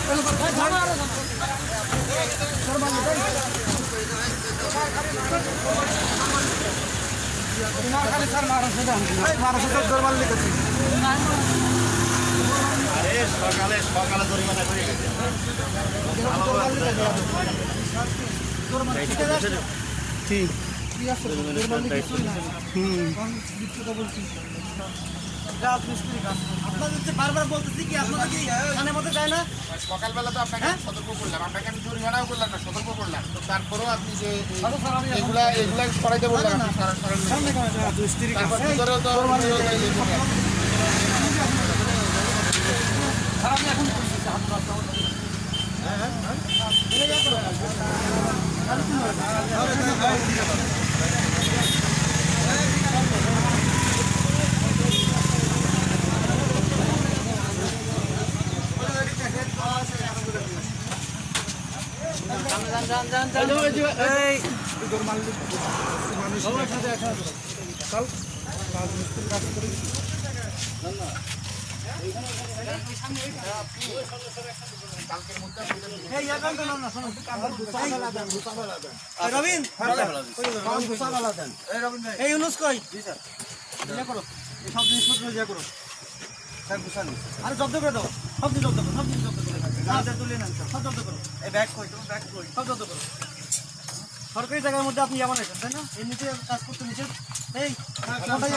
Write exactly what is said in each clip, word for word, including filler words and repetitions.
আরে সকালে সকালে জরিমানা করে গেছে ঠিক বারবার বলতেছি কি আপনাদের কি থানার মধ্যে যায় না? সকালবেলা তো আপনাকে সতর্ক করলাম, আপনাকে আমি জরিমানাও করলাম না, সতর্ক করলাম, তো তারপরেও আপনি যে এগুলা এগুলা সরাইতে বললাম তারপর ভিতরেও তো এই ইউনুস কই করো সব জিনিসপত্র ইয়ে করো আরে জব্দ করে দাও, সব জিনিস জব্দ করো, সব জিনিস জব্দ করে তুলে নেন, সব জব্দ করো। এই ব্যাগ কই তোমার ব্যাগ কই সব জব্দ করো। সরকারি জায়গার মধ্যে আপনি যাবেন এটা তাই না? এর নিচে কাজ করতে নিচে এই তোমার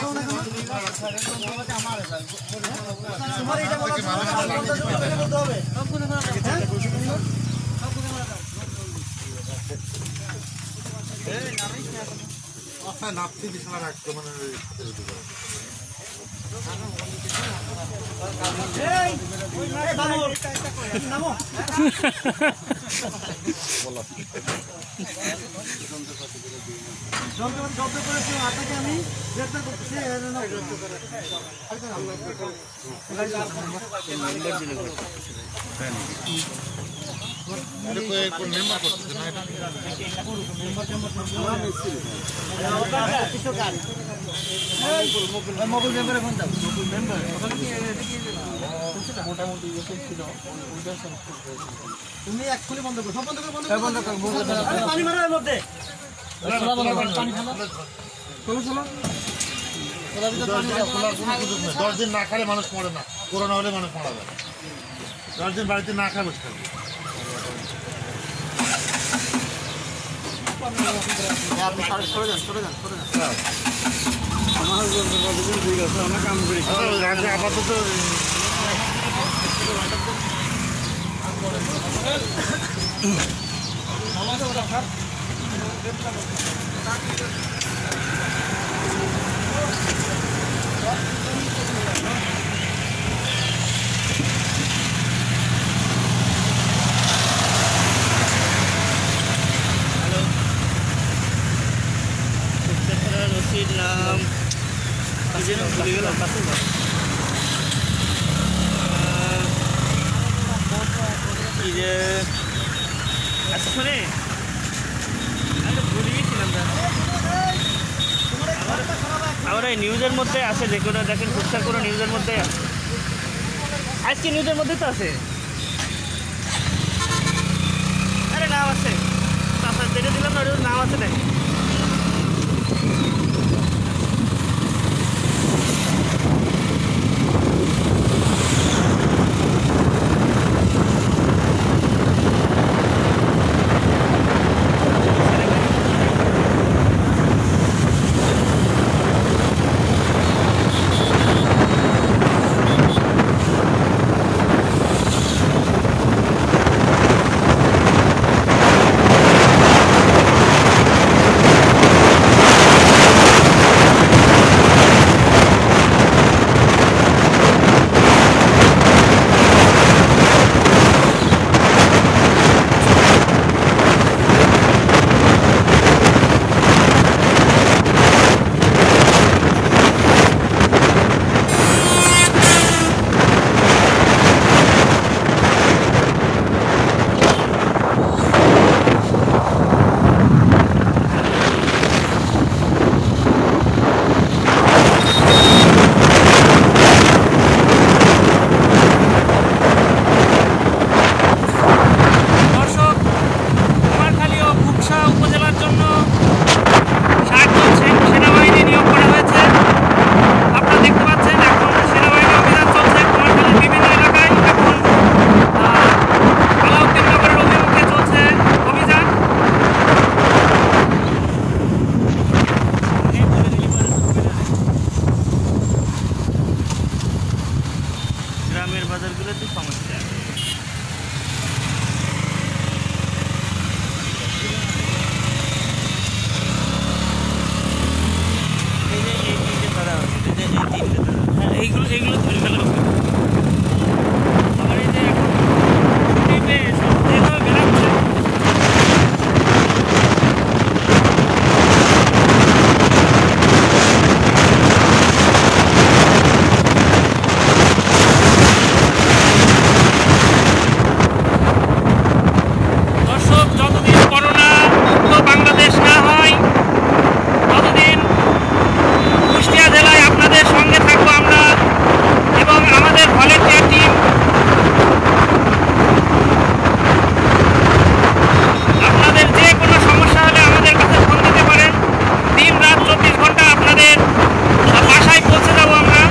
এটা বলা হবে সব করে নাপতি বিছানা রাখতো মানে জব্দ করেছি আপনাকে আমি গ্রেপ্তার করতেছি। মোবাইল মেম্বার এখন যাও মোবাইল মেম্বার মোটামুটি তুমি এক্ষুনি বন্ধ করো, সব বন্ধ করো, বন্ধ করো, পানি মারার মধ্যে দশ দিন না খালে মানুষ মরে না, করোনা হলে মানুষ মারা যায়। দশ দিন বাড়িতে না খায় বসে থাকবে। আপনি সরে যান সরে যান সরে যান আমার কাম করি আপাতত নাম ভুলে গেলাম এই যে আচ্ছা শোনে ভুলে গেছিলাম আমরা এই নিউজের মধ্যে আছে, যে কোনো দেখেন খুচরা কোনো নিউজের মধ্যে আজকে নিউজের মধ্যে তো আছে। আরে নাম আছে তারপর দেখে দিলাম না, নাম আছে দেখ গ্রামের বাজারগুলোতে সমস্যা। এই যে এই তিনটে ধরা হচ্ছে, এই যে এই তিনটে ধরা, হ্যাঁ এইগুলো এইগুলো ধরে ফেলা হবে। আবার এই যে এখন টিপে সব যেভাবে বেরাচ্ছে, দর্শক যতদিন করোনা মুক্ত বাংলাদেশ না হয় ততদিন কুষ্টিয়া জেলায় আপনাদের সঙ্গে থাকবো আমরা এবং আমাদের ভলেন্টিয়ার টিম। আপনাদের যে কোনো সমস্যা হলে আমাদের কাছে ফোন দিতে পারেন। দিন রাত চব্বিশ ঘন্টা আপনাদের বাসায় পৌঁছে যাবো আমরা।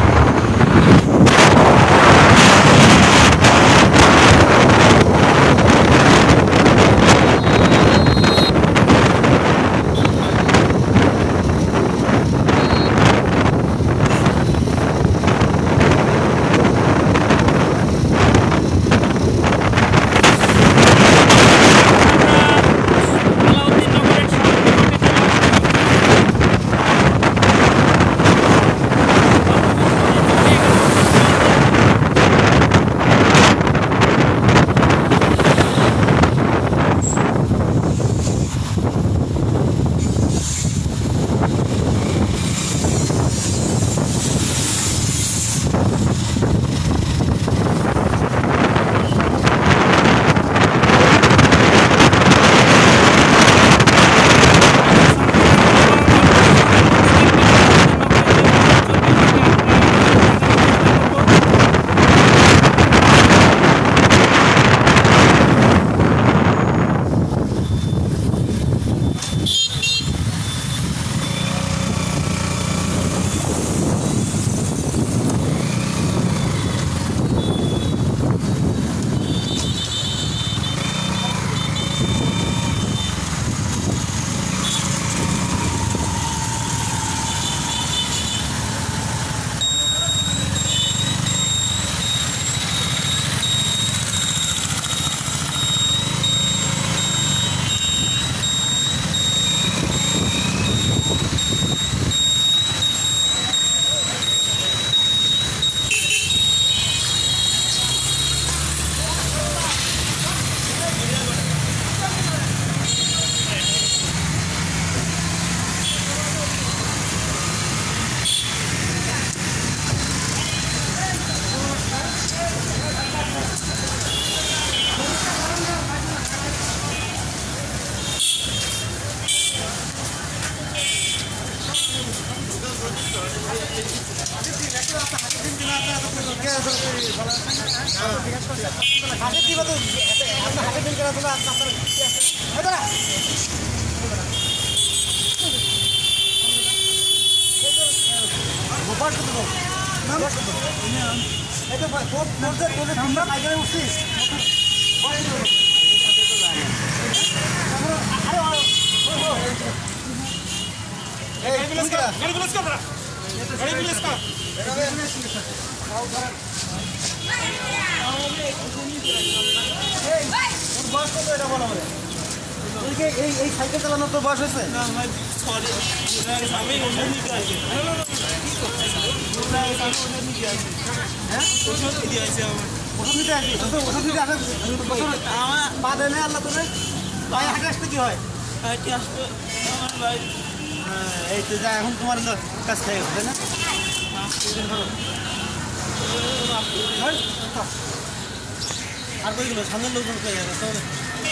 হাতে দিবা তো আপনার হাতে দিন করা তোলা আপনার এদারা গোপাল কত বল নাম কত এটা কোট কোটে কোটে আমরা আগে উঠছিস আরে এই বিলেস করা গাড়ি বিলেস করা গাড়ি বিলেস করা আও ধর বয়স কত এটা বলো আমাদের এই এই সাইকেল চালানোর তো বয়স হয়েছে না ভাই সরি আমি ওখানে নিতে আসি হ্যাঁ ওষুধ দিয়ে আসি আমার ওষুধ নিতে আসি তো ওষুধ দিতে আসে আমার পা দেয় না আল্লাহ তোরে ভাই হাঁটে আসতে কি হয় হাঁটে আসতে আমার ভাই এই তো যা এখন তোমার কাজ খাই তাই না আর কই গেল সামনের লোকজন কই গেল তাহলে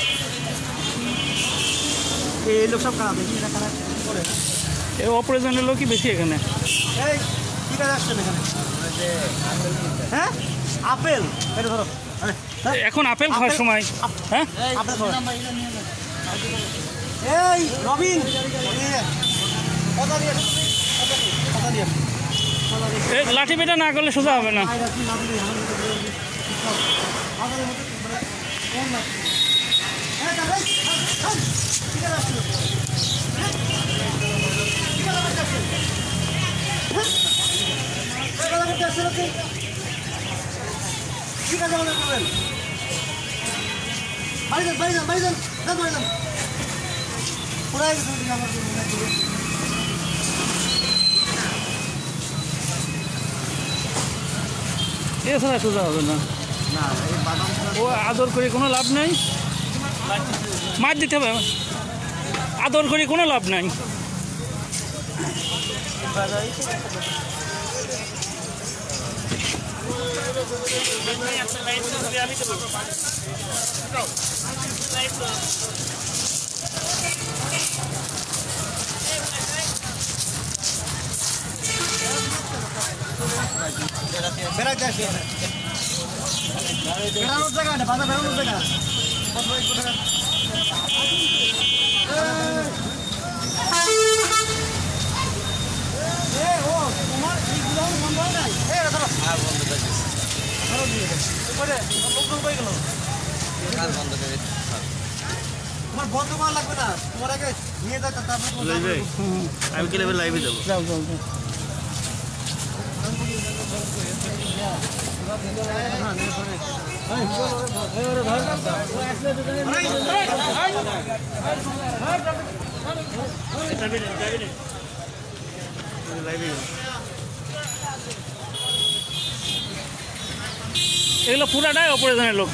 এই লোক সব খারাপ দেখি এটা খারাপ করে এই অপারেশনের লোকই বেশি এখানে। এই কি কাজ আসছেন এখানে? হ্যাঁ আপেল এটা ধরো এখন আপেল খাওয়ার সময়। হ্যাঁ আপেল ধরো এই রবিন কথা দিয়ে কথা দিয়ে লাঠি পেটা না করলে সোজা হবে না। ঠিক আছে আমাদের করবেন বাড়ি যান বাড়ি যান বাড়ি যান যান বাড়ি যান পুরাই গেছে আমার এছাড়া সোজা হবে না না এই বাদাম ও আদর করে কোনো লাভ নাই মার দিতে হবে আদর করে কোনো লাভ নাই বেড়াতে আসি বেড়ানোর জায়গা না বাজার বেড়ানোর জায়গা তোমার বন্ধ করা লাগবে না তোমার আগে নিয়ে যাও তারপরে আমি কি লাইভে যাবো যাও যাও এগুলো পুরাটাই অপারেশনের লোক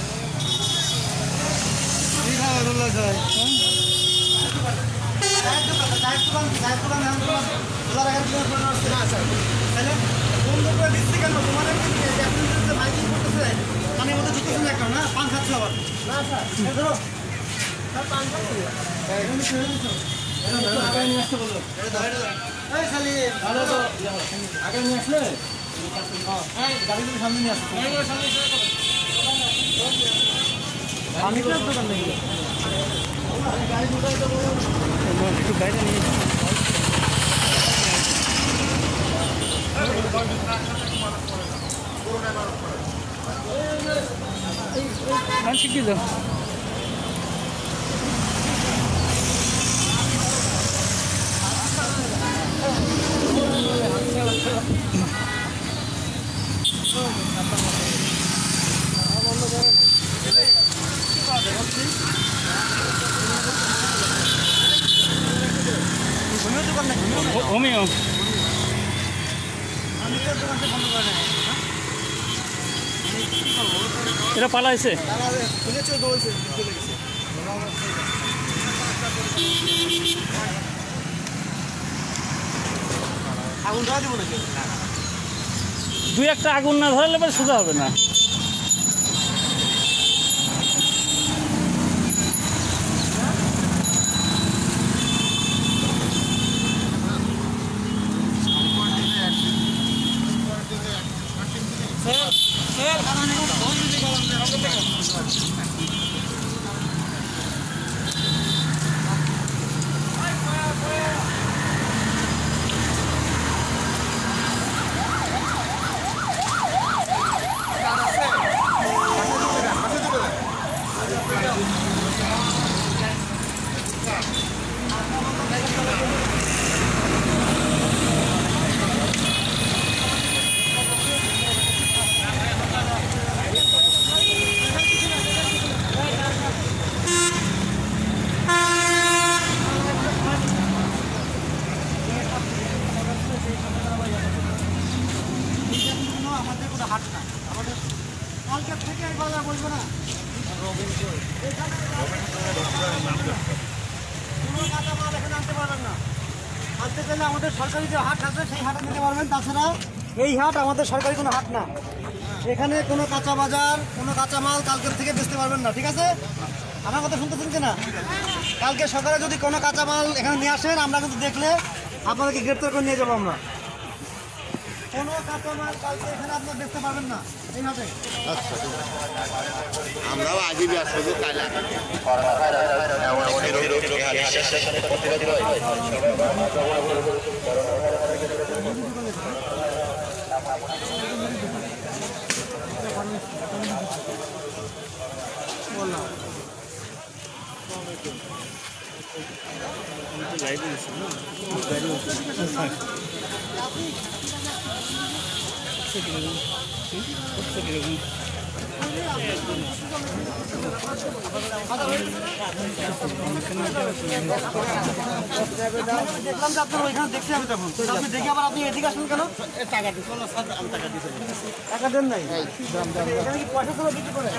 আগে নিয়ে আসলে গাড়িগুলো সামনে নিয়ে আসছে আমি তো দোকান নেই একটু বাইরে নিয়ে গান শিখিয়ে দাও হোমিও এটা পালাইছে আগুন ধরা দিব নাকি দুই একটা আগুন না ধরালে পরে সোজা হবে না আমাদের কোনো হাট না আমাদের কালকের থেকে এই বাজার বলবো না কোনো কাঁচা মাল এখানে আনতে পারবেন না আনতে চাইলে আমাদের সরকারি যে হাট আছে সেই হাটে নিতে পারবেন তাছাড়া এই হাট আমাদের সরকারি কোনো হাট না এখানে কোনো কাঁচা বাজার কোনো কাঁচা মাল কালকের থেকে বেচতে পারবেন না ঠিক আছে আমার কথা শুনতেছেন কিনা কালকে সকালে যদি কোনো কাঁচা মাল এখানে নিয়ে আসেন আমরা কিন্তু দেখলে আপনাদেরকে গ্রেপ্তার করে নিয়ে যাবো আমরা কোনো কাঁচা মাল কালকে এখানে আপনারা দেখতে পারবেন না এই হাটে আমরাও আজই আসবো যে কাল গাড়ি দেখলাম যে আপনার ওইখানে দেখতে হবে তখন আপনি দেখে আবার আপনি এদিকে আসেন কেন? টাকা দিই টাকা দেন নাই এখানে কি পয়সা তো বিক্রি করে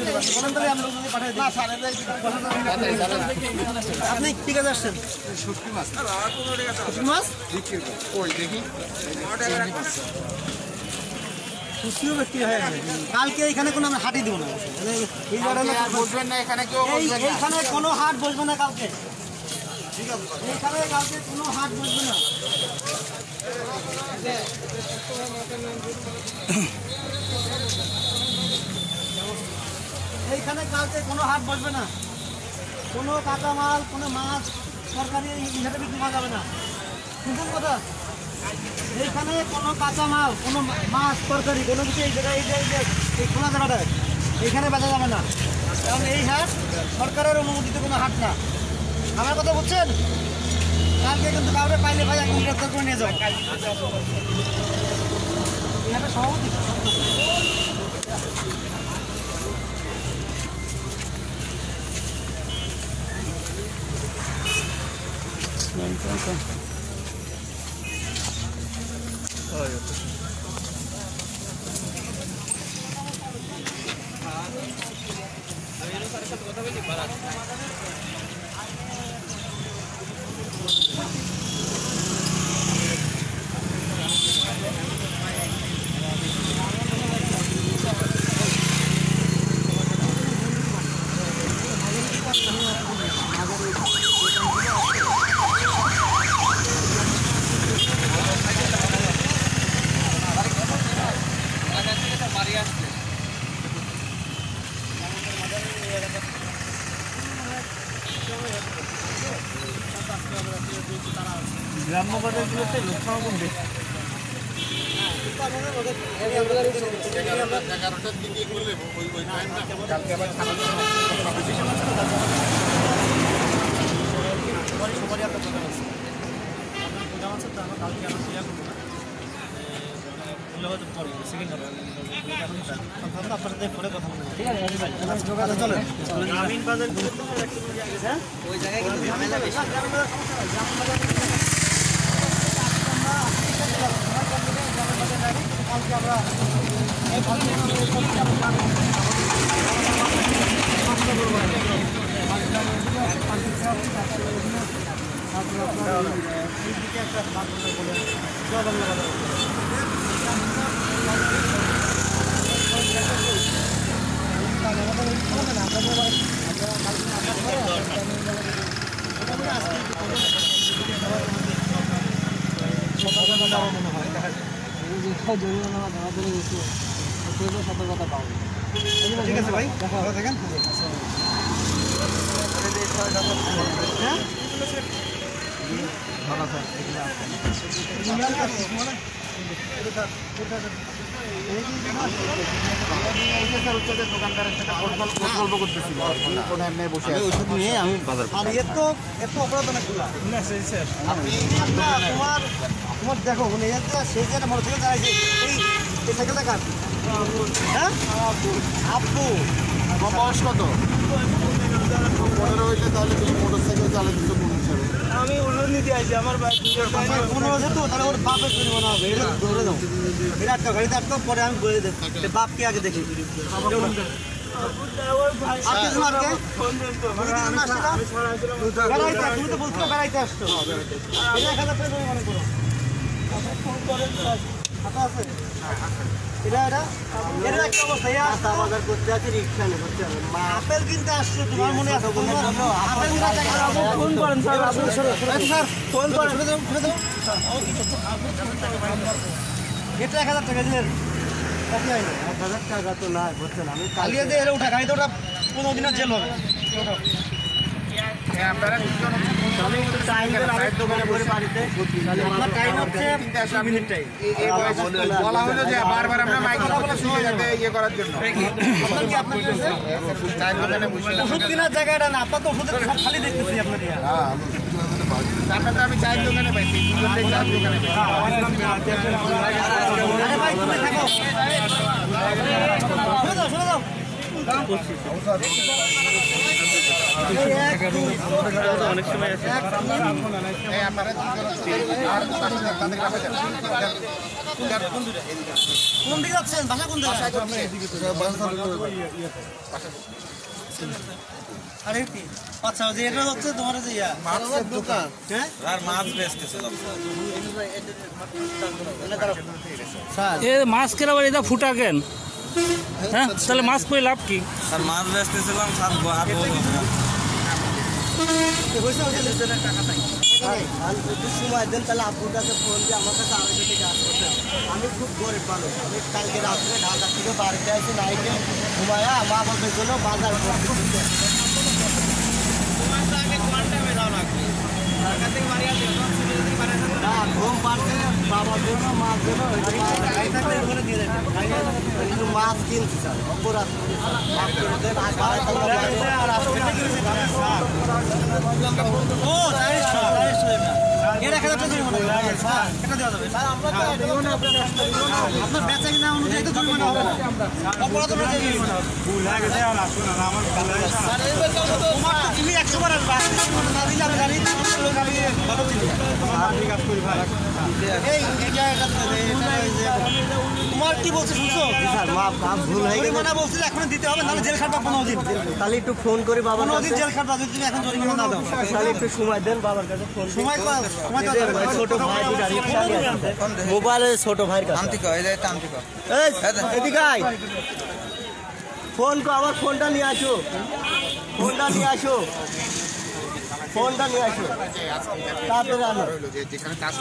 আপনি কি কাজে আসছেন? শুটকি মাছ শুটকি মাছ বিক্রি করে ওই দেখি খুশিও ব্যক্তি হয়ে গেছে। কালকে এখানে কোনো আমরা হাটই দেবো না এই কালকে আর বসবেন না এখানে কেউ এই- বসবেন না এইখানে কোনো হাট বসবে না কালকে এইখানে কালকে কোনো হাট বসবে না এইখানে কালকে কোনো হাট বসবে না কোনো কাঁচামাল কোনো মাছ তরকারি এইখানে বিক্রি করা যাবে না বুঝলেন কথা এইখানে কোনো কাঁচামাল কোনো মা- মাছ তরকারি কোনো কিছু এই জায়গায় এই যে এই যে এই খোলা জায়গাটায় এইখানে বেচা যাবে না কারণ এই হাট সরকারের অনুমোদিত কোনো হাট না আমার কথা বুঝছেন কালকে কিন্তু কাউকে পাইলে ভাই এখন গ্রেপ্তার করে নিয়ে যাবো এই হাটের সভাপতি গ্রাম্য বাজারগুলোতে লোক সমাগম বেশি এগারোটার দিকে করলে ওই ওই টাইমটা কালকে আবার খানা সবারই আপনার প্রোগ্রাম আছে আপনার প্রোগ্রাম আছে তো আমরা কালকে আমরা ক্লিয়ার করবো না বললে হয়তো পরে সেকেন্ড হবে আপনার সাথে ফোনে কথা বলবো ঠিক আছে চলেন গ্রামীণ বাজারগুলো হ্যাঁ ওই জায়গায় কিন্তু ঝামেলা বেশি কালকে আমরা সতর্কতা পাবো ঠিক আছে ভাই ভালো থাকেন হ্যাঁ দোকানদারের সাথে গল্প করতেছিল কোনো এমনি বসে ওষুধ নিয়ে আমি বাজার আর এর তো এর তো অপরাধ অনেকগুলা আপনি তোমার তোমার দেখো মানে এর যে সে যে মোটরসাইকেল চালাইছে এই এই সাইকেলটা কার হ্যাঁ আব্বু আমার বয়স কত পনেরো হইলে তাহলে তুমি মোটর সাইকেল চালাচ্ছ কোন হিসাবে আমি উল্লন নিতে আসছি আমার পনেরো বছর তো তাহলে ওর বাপের পরিমাণ হবে এটা ধরে দাও এটা আটকা গাড়িতে আটকা পরে আমি বলে দেব বাপকে আগে দেখি তুমি তো বলছো বেড়াইতে আসছো এক হাজার টাকা মনে করো এটা এটা এর একটা অবস্থা এই আসা বাজার করতে আছে রিকশা নিয়ে করতে হবে আপেল কিনতে আসছো তোমার মনে আছে আপেল ফোন করেন স্যার আপনি স্যার ফোন করেন শুনে দাও শুনে দাও এটা এক হাজার টাকা দিলেন কপি হয় না এক হাজার টাকা তো না বুঝছেন আমি কালিয়ে দিয়ে উঠা গাড়িতে ওটা পনেরো দিনের জেল হবে আপনারা বলা হলো যে বারবার আমরা মাইকে যাতে ইয়ে করার জন্য চায়ের দোকানে বসে ওষুধ কেনার জায়গাটা না আপনার তো ওষুধের খালি দেখতেছি আপনাকে তারপরে তো আমি চায়ের দোকানে পাইছি চায়ের দোকানে আরে ভাই তুমি থাকো শুনে দাও শুনে দাও অনেক সময় আছে। এই আপনারা আর তাদের কাছে কোন দিকে যাচ্ছেন? বাসা কোন দিকে? আরে কি আচ্ছা, যে এটা হচ্ছে তোমার যে ইয়া মাছের দোকান, হ্যাঁ আর মাছ বেচতেছিলাম স্যার। এ মাছ কেনা বাড়ি এটা ফুটা কেন? হ্যাঁ, তাহলে মাছ কই লাভ কি? স্যার মাছ বেচতেছিলাম স্যার। আর টাকা নাই, একটু সময় দেন তাহলে আপুর কাছে ফোন দিয়ে আমার কাছে আড়াইশো টাকা আসতে। আমি খুব গরিব মানুষ, আমি কালকে রাত্রে ঢাকা থেকে বাড়িতে আসি নাইটে ঘুমায়া মা বাবার জন্য বাজার করতে। না ঘুম পাড়ছে বাবার জন্য মাছ জন্য একটু মাছ কিনছি স্যার, অপরাধ আপনার বেচা কিনা অনুযায়ী তো জরিমানা হবে না, অপরাধ তুমি একশো বার আসবা না দিলে আমি জানি তোমার কি বলছে শুনছো? ভুল হয়ে গেছে বলছিল এখন দিতে হবে, নাহলে জেল খাটবা পনেরো দিন। তাহলে একটু ফোন করে বাবা পনেরো দিন জেল খাটবা যদি তুমি এখন জরিমানা না দাও। তাহলে একটু সময় দেন বাবার কাছে ফোন। সময় ছোট ভাই মোবাইলে ছোট ভাইয়ের কাছে তান্ত্রিক এদিকে আয়, ফোন কো আবার ফোনটা নিয়ে আসো, ফোনটা নিয়ে আসো, ফোনটা নিয়ে আসো তারপরে আনো। যেখানে কাজ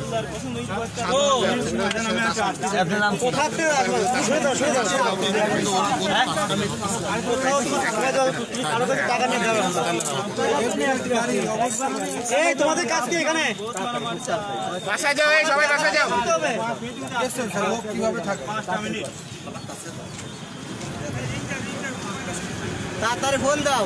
এই তোমাদের কাজ কি এখানে? বাসায় যাও, এই সবাই বাসায় যাও। কিভাবে থাকবে? তাড়াতাড়ি ফোন দাও।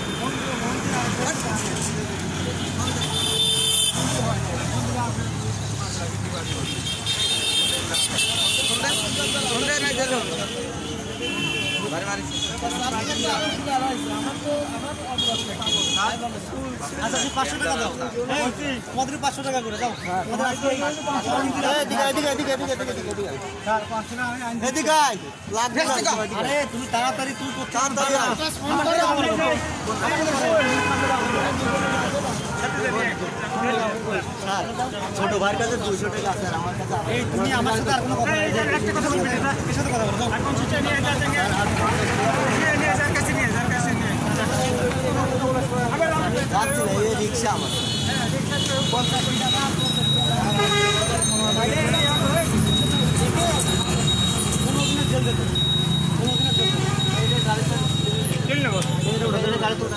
আচ্ছা পাঁচশো টাকা দাও, তোমাদের পাঁচশো টাকা করে দাও। আরে তুমি তাড়াতাড়ি তুই ছোট ভাইয়ের কাছে দুইশো টাকা আছে, আমার কাছে এই তুমি আমার সাথে আর কোনো কথা নাই, একটা কথা বলবে এর সাথে কথা বলো। এখন সেটা নিয়ে যাচ্ছেন নিয়ে নিয়ে যার কাছে নিয়ে যার কাছে নিয়ে যাচ্ছি না, এই রিক্সা আমার পঞ্চাশ টাকা কোনো দিনের জেল দেবে, কোনো দিনের জেল দেবে। এই যে গাড়ি জেল নেবো, গাড়ি তো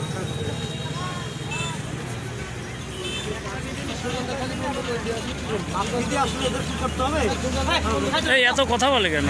এই এত কথা বলে কেন?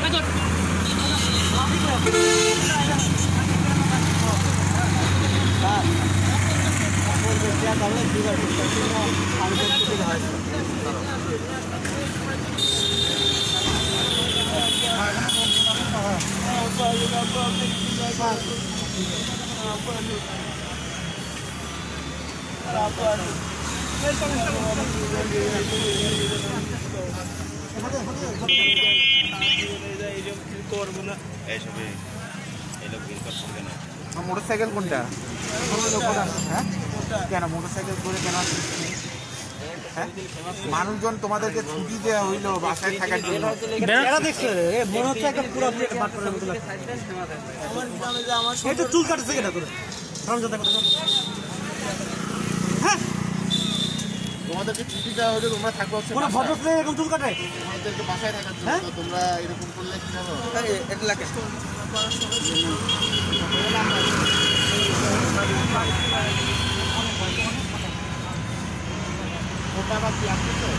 মোটরসাইকেল কোনটা? হ্যাঁ কেন মোটরসাইকেল করে কেন? হ্যাঁ মানুষজন তোমাদেরকে ছুটি দেওয়া হইলো বাসায় থাকার জন্য। চুল কাটছে কেনা করে তোমাদেরকে ছুটি দেওয়া হইলো, তোমরা থাকবো এরকম চুল কাটে, তোমাদেরকে বাসায় থাকার জন্য। তোমরা এরকম করলে কি হবে? ওটা আবার কি আসছে তো?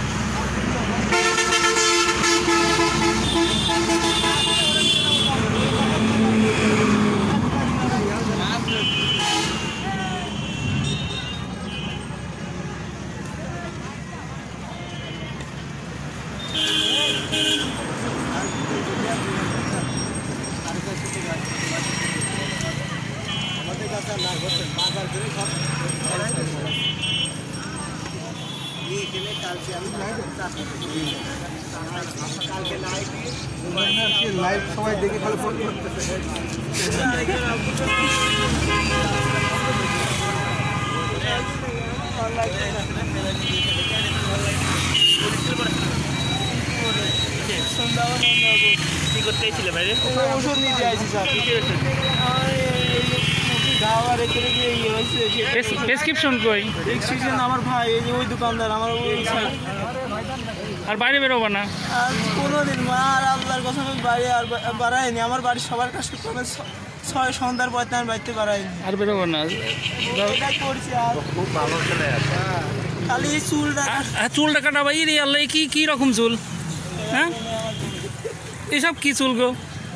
লাইভ সবাই দেখে খালি ফোন করতেছে। কি করতে ছিল বাইরে? ওষুধ নিতে আসছি স্যার। খাওয়ার এখানে যে ইয়ে হয়েছে প্রেসক্রিপশন কই? এক্সিজন আমার ভাই এই যে ওই দোকানদার আমার ওই স্যার। আর বাইরে বেরোবো না? আর কোনোদিন মা আর আল্লাহর কথা আমি বাড়ি আর বা- বাড়াইনি আমার বাড়ির সবার কাছে তবে ছ- ছয় সন্ধ্যার পর আমি বাড়িতে বাড়াইনি আর বেরোবো না? এটাই করছি আর খুব ভালো চলে আছে। খালি এই চুলটা আর- আর চুলটা কাটাবা ই রে আল্লাহ, এ কি কি রকম চুল? হ্যাঁ, এসব কি চুল গো?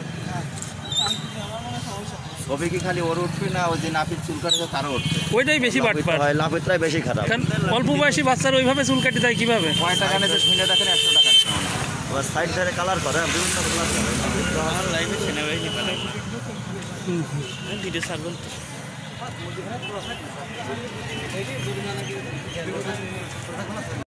তবে কি খালি ওর উঠবে না, ওই যে নাপিত চুল কাটে তারও উঠবে। ওইটাই বেশি বাটপার। লাভেরটাই বেশি খারাপ। কারণ অল্প বয়সী বাচ্চার ওইভাবে চুল কাটে যায় কিভাবে? কয় টাকা নেছে শুনে দেখেন, একশো টাকা নেছে। আবার সাইড ধারে কালার করে বিভিন্ন কালার করে। আমার লাইফে সেনাবাহিনী পাঠায় ভিডিও সার্ভেন্ট